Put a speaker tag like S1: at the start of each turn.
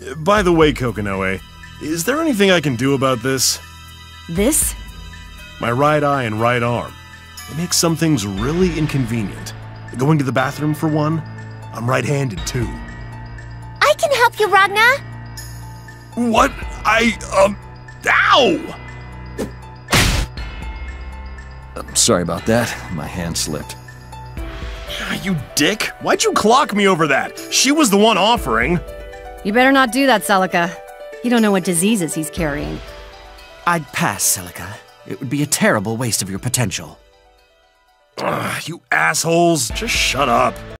S1: By the way, Kokonoe, is there anything I can do about this?
S2: This?
S1: My right eye and right arm. It makes some things really inconvenient. Going to the bathroom, for one. I'm right-handed, too.
S3: I can help you, Ragna.
S1: What? Ow!
S4: Sorry about that. My hand slipped.
S1: You dick! Why'd you clock me over that? She was the one offering.
S2: You better not do that, Celica. You don't know what diseases he's carrying.
S5: I'd pass, Celica. It would be a terrible waste of your potential.
S1: Ugh, you assholes, just shut up.